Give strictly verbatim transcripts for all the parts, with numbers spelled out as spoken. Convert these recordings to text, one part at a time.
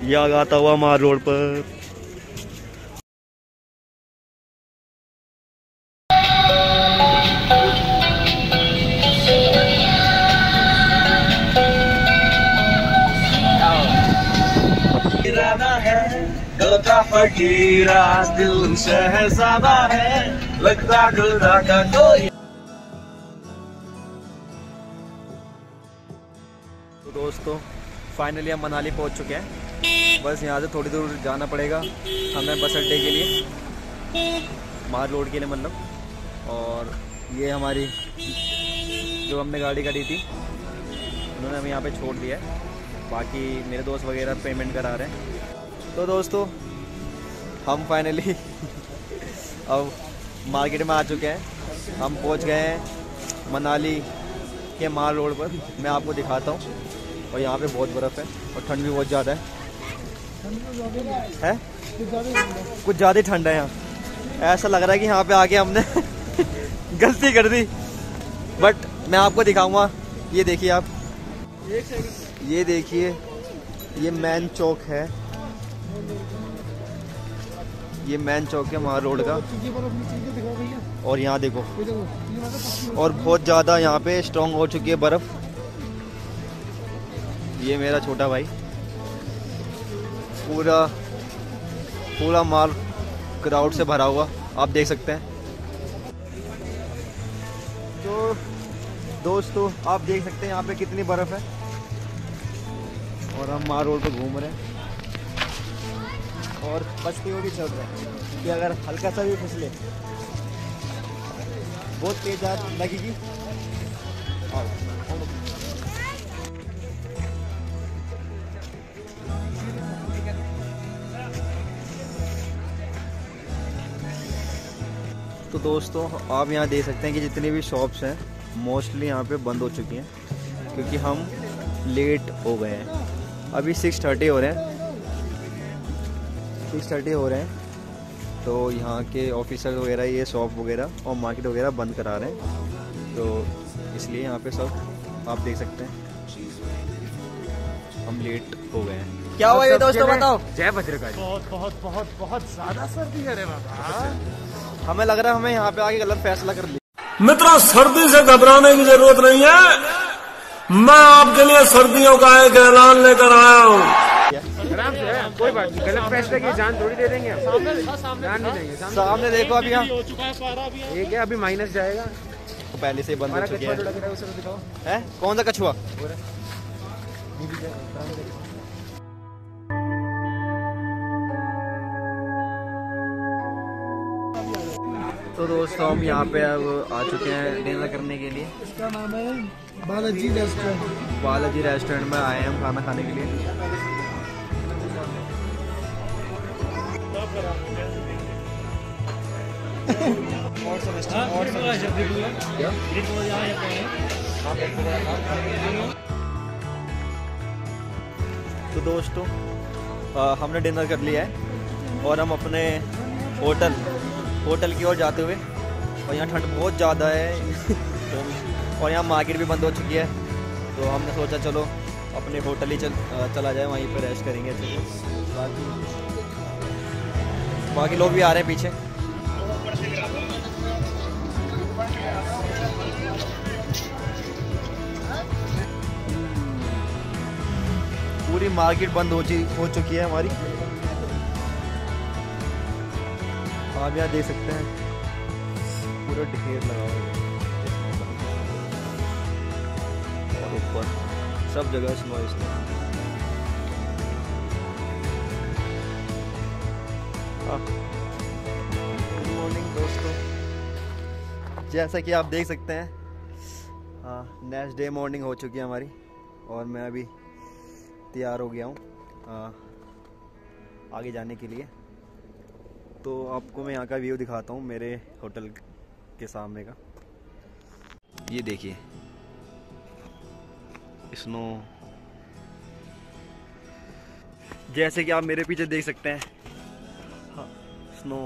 या गाता हुआ मार रोड पर। इरादा है गलता फकीरा दिल शहजादा है लगता गुलदा का कोई। तो दोस्तों फाइनली हम मनाली पहुंच चुके हैं। बस यहाँ से थोड़ी दूर जाना पड़ेगा हमें बस अड्डे के लिए, मार रोड के लिए मतलब। और ये हमारी जो हमने गाड़ी करी थी उन्होंने हमें यहाँ पे छोड़ दिया है। बाकी मेरे दोस्त वगैरह पेमेंट करा रहे हैं। तो दोस्तों हम फाइनली अब मार्केट में आ चुके हैं। हम पहुँच गए हैं मनाली के मार रोड पर। मैं आपको दिखाता हूँ। और यहाँ पे बहुत बर्फ़ है और ठंड भी बहुत ज़्यादा है है कुछ ज़्यादा ही ठंड है यहाँ। ऐसा लग रहा है कि यहाँ पे आके हमने गलती कर दी। बट मैं आपको दिखाऊंगा। ये देखिए आप, ये देखिए ये मैन चौक है। ये मैन चौक है मार रोड का। और यहाँ देखो, और बहुत ज़्यादा यहाँ पे स्ट्रॉन्ग हो चुकी है बर्फ़। ये मेरा छोटा भाई पूरा पूरा माल क्राउड से भरा हुआ आप देख सकते हैं। तो दोस्तों आप देख सकते हैं यहाँ पे कितनी बर्फ़ है। और हम मार रोड पे घूम रहे हैं और बचते हुए भी चल रहे हैं कि अगर हल्का सा भी फिसले बहुत तेज लगेगी। तो दोस्तों आप यहाँ देख सकते हैं कि जितनी भी शॉप्स हैं मोस्टली यहाँ पे बंद हो चुकी हैं क्योंकि हम लेट हो गए हैं। अभी सिक्स थर्टी हो रहे हैं सिक्स थर्टी हो रहे हैं तो यहाँ के ऑफिसर वगैरह ये शॉप वगैरह और मार्केट वगैरह बंद करा रहे हैं। तो इसलिए यहाँ पे सब आप देख सकते हैं हम लेट हो गए हैं। क्या हुआ ये दोस्तों बताओ। जय भद्रकाली। बहुत बहुत बहुत बहुत ज्यादा सर्दी है रे बाबा। हमें लग रहा है हमें यहाँ पे आके गलत फैसला कर लिया। मित्रों सर्दी से घबराने की जरूरत नहीं है। मैं आपके लिए सर्दियों का एक ऐलान लेकर आया हूँ। आराम से है, कोई बात नहीं। गलत फैसले की जान थोड़ी दे देंगे। जान नहीं देंगे। सामने देखो अभी यहाँ एक है अभी माइनस जाएगा। तो पहले से बंद हो चुकी है। है कौन सा कछुआ। तो दोस्तों हम यहाँ पे अब आ चुके हैं डिनर करने के लिए। इसका नाम है बालाजी रेस्टोरेंट। बालाजी रेस्टोरेंट में आए हैं हम खाना खाने के लिए। तो दोस्तों आ, हमने डिनर कर लिया है और हम अपने होटल होटल की ओर जाते हुए। और यहाँ ठंड बहुत ज़्यादा है तो और यहाँ मार्केट भी बंद हो चुकी है। तो हमने सोचा चलो अपने होटल ही चल चला जाए, वहीं पर रेस्ट करेंगे। बाकी बाकी लोग भी आ रहे हैं पीछे। पूरी मार्केट बंद हो हो चुकी है हमारी। आप यहाँ देख सकते हैं पूरा ढेर लगा हुआ है और ऊपर सब जगह स्नो स्नो। गुड मॉर्निंग दोस्तों। जैसा कि आप देख सकते हैं हाँ नेक्स्ट डे मॉर्निंग हो चुकी है हमारी और मैं अभी तैयार हो गया हूँ आगे जाने के लिए। तो आपको मैं यहाँ का व्यू दिखाता हूँ मेरे होटल के सामने का। ये देखिए स्नो, जैसे कि आप मेरे पीछे देख सकते हैं हाँ, स्नो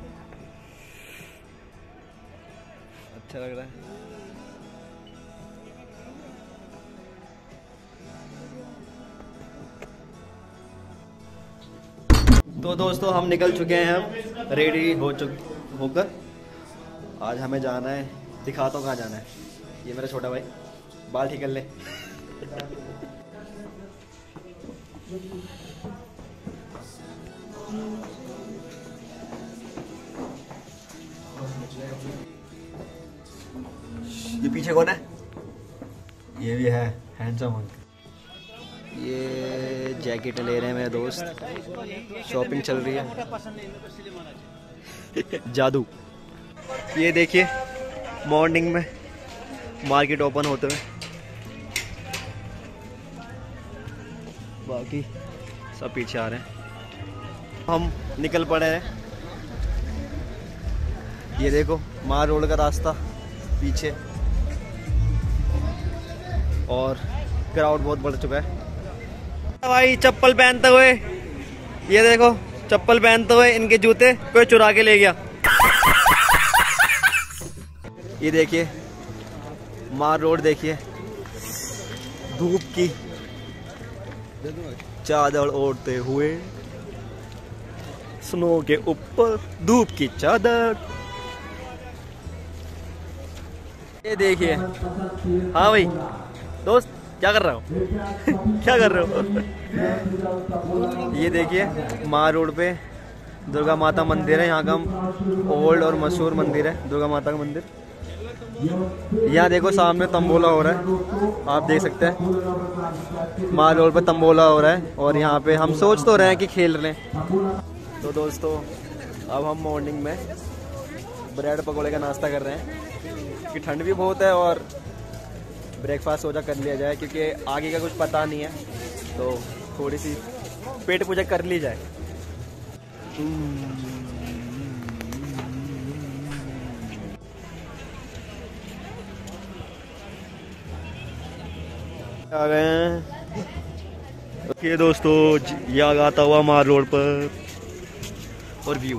अच्छा लग रहा है। तो दोस्तों हम निकल चुके हैं, अब रेडी हो चुक होकर आज हमें जाना है। दिखाता हूँ कहाँ जाना है। ये मेरा छोटा भाई, बाल ठीक कर ले। ये पीछे कौन है? ये भी है हैंडसम अंकल। ये जैकेट ले रहे हैं मेरे दोस्त, शॉपिंग चल रही है। जादू। ये देखिए मॉर्निंग में मार्केट ओपन होते हुए, बाकी सब पीछे आ रहे हैं। हम निकल पड़े हैं। ये देखो मार रोड का रास्ता पीछे, और क्राउड बहुत बढ़ चुका है। भाई चप्पल पहनते हुए, ये देखो चप्पल पहनते हुए इनके जूते कोई चुरा के ले गया। ये देखिए मार रोड, देखिए धूप की चादर ओढ़ते हुए, स्नो के ऊपर धूप की चादर। ये देखिए। हाँ भाई दोस्त क्या कर रहे हो? क्या कर रहे हो? ये देखिए मार रोड पे दुर्गा माता मंदिर है। यहाँ का ओल्ड और मशहूर मंदिर है, दुर्गा माता का मंदिर। यहाँ देखो सामने तंबोला हो रहा है, आप देख सकते हैं। मार रोड पे तंबोला हो रहा है, और यहाँ पे हम सोच तो रहे हैं कि खेल रहे हैं। तो दोस्तों अब हम मॉर्निंग में ब्रेड पकौड़े का नाश्ता कर रहे हैं, क्योंकि ठंड भी बहुत है और ब्रेकफास्ट सोचा कर लिया जाए, क्योंकि आगे का कुछ पता नहीं है, तो थोड़ी सी पेट पूजा कर ली जाए। आ गए हैं। ओके दोस्तों, ये आता हुआ मार रोड पर, और व्यू।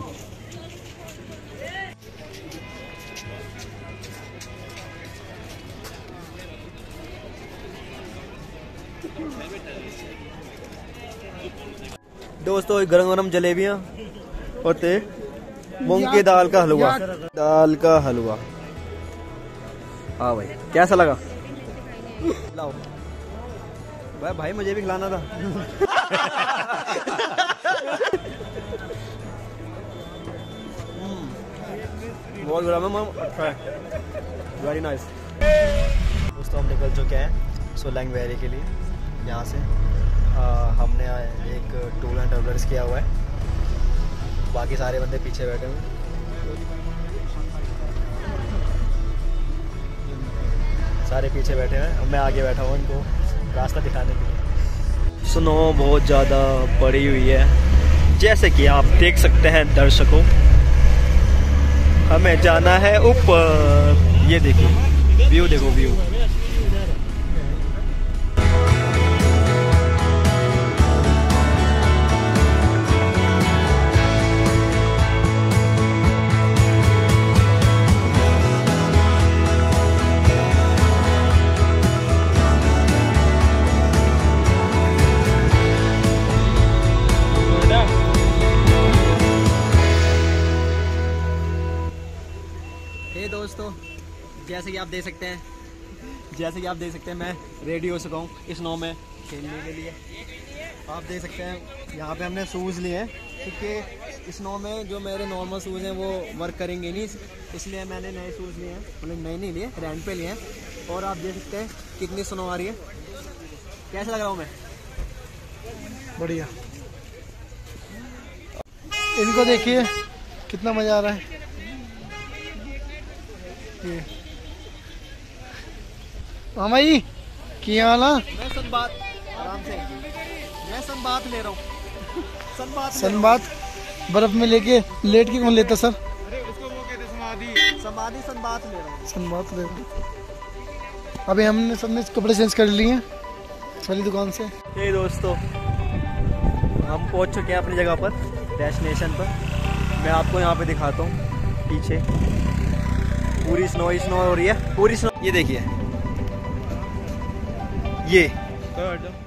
दोस्तों गरम गरम जलेबियाँ और ते मूंग की दाल का हलवा, दाल का हलवा। हाँ भाई कैसा लगा? लाओ भाई, भाई मुझे भी खिलाना था। बहुत गरम है, अच्छा है, वेरी नाइस। दोस्तों हम निकल चुके हैं सोलंग वैली के लिए। यहाँ से आ, हमने एक टूर एंड ट्रेवलर्स किया हुआ है, बाकी सारे बंदे पीछे बैठे हुए। सारे पीछे बैठे हैं, अब मैं आगे बैठा हूँ इनको रास्ता दिखाने के लिए। स्नो बहुत ज़्यादा पड़ी हुई है, जैसे कि आप देख सकते हैं दर्शकों। हमें जाना है ऊपर। ये देखो व्यू, देखो व्यू। दोस्तों जैसे कि आप देख सकते हैं जैसे कि आप देख सकते हैं मैं रेडी हो चुका हूँ स्नो में खेलने के लिए। आप देख सकते हैं यहाँ पे हमने शूज़ लिए हैं, क्योंकि स्नो में जो मेरे नॉर्मल शूज़ हैं वो वर्क करेंगे नहीं, इसलिए मैंने नए शूज़ लिए हैं। मतलब नए नहीं लिए, रेंट पे लिए हैं। और आप देख सकते हैं कितनी स्नो आ रही है। कैसा लग रहा हूँ मैं? बढ़िया। इनको देखिए कितना मज़ा आ रहा है। हाँ भाई क्या हाल है? मैं संबात आराम से मैं संबात ले रहा हूँ। संबात संबात बर्फ में लेके लेट के कौन लेता सर? अरे उसको वो कहते समाधि। समाधि संबात ले रहा हूँ। संबात ले रहा हूँ। अभी हमने सबने कपड़े चेंज कर लिए हैं वाली दुकान से। हे दोस्तों हम पहुँच चुके हैं अपनी जगह पर, डेस्टिनेशन पर। मैं आपको यहाँ पे दिखाता हूँ पीछे पूरी स्नो ही स्नो हो रही है, पूरी स्नो। ये देखिए ये